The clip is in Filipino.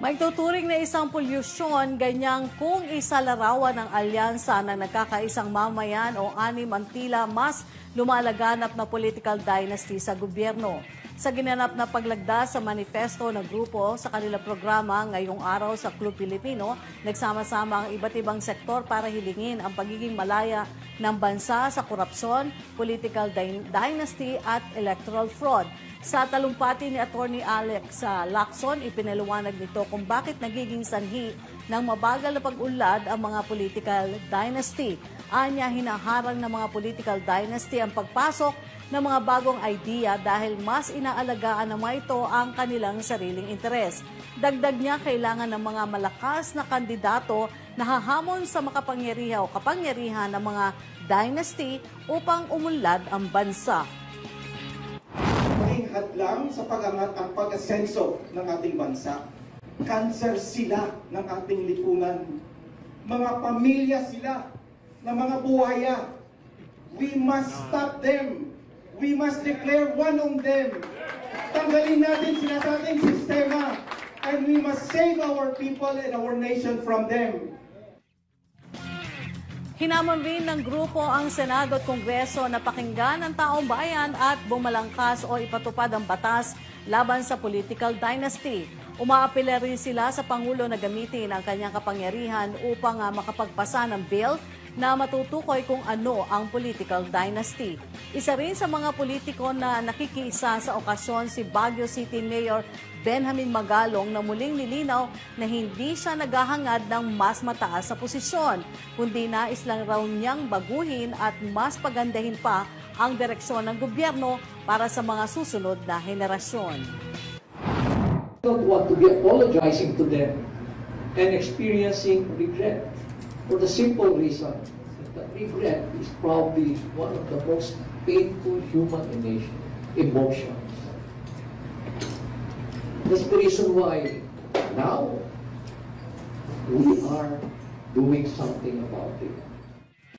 Maituturing na isang polusyon, ganyang kung isalarawan ng alyansa ng nagkakaisang mamayan o anim ang tila mas lumalaganap na political dynasty sa gobyerno. Sa ginanap na paglagda sa manifesto ng grupo sa kanilang programa ngayong araw sa Club Pilipino, nagsama-sama ang iba't ibang sektor para hilingin ang pagiging malaya ng bansa sa korupsyon, political dynasty at electoral fraud. Sa talumpati ni Attorney Alex Lacson, ipinaliwanag nito kung bakit nagiging sanhi ng mabagal na pag-unlad ang mga political dynasty. Anya, hinaharang ng mga political dynasty ang pagpasok ng mga bagong idea dahil mas inaalagaan ng mga ito ang kanilang sariling interes. Dagdag niya, kailangan ng mga malakas na kandidato na hahamon sa makapangyarihan o kapangyarihan ng mga dynasty upang umunlad ang bansa. Maging hadlang sa pag-angat ang pag-asenso ng ating bansa. Cancer sila ng ating lipunan. Mga pamilya sila na mga buhaya. We must stop them. We must declare one on them. Tanggalin natin sila sa ating sistema. And we must save our people and our nation from them. Hinamon rin ng grupo ang Senado at Kongreso na pakinggan ang taong bayan at bumalangkas o ipatupad ang batas laban sa political dynasty. Umaapela rin sila sa Pangulo na gamitin ang kanyang kapangyarihan upang makapagpasa ng bill na matutukoy kung ano ang political dynasty. Isa rin sa mga politiko na nakikiisa sa okasyon si Baguio City Mayor Benjamin Magalong na muling nilinaw na hindi siya naghahangad ng mas mataas sa posisyon, kundi nais lang raw niyang baguhin at mas pagandahin pa ang direksyon ng gobyerno para sa mga susunod na henerasyon. I don't want to be apologizing to them and experiencing regret for the simple reason that regret is probably one of the most painful human emotions. That's the reason why now we are doing something about it.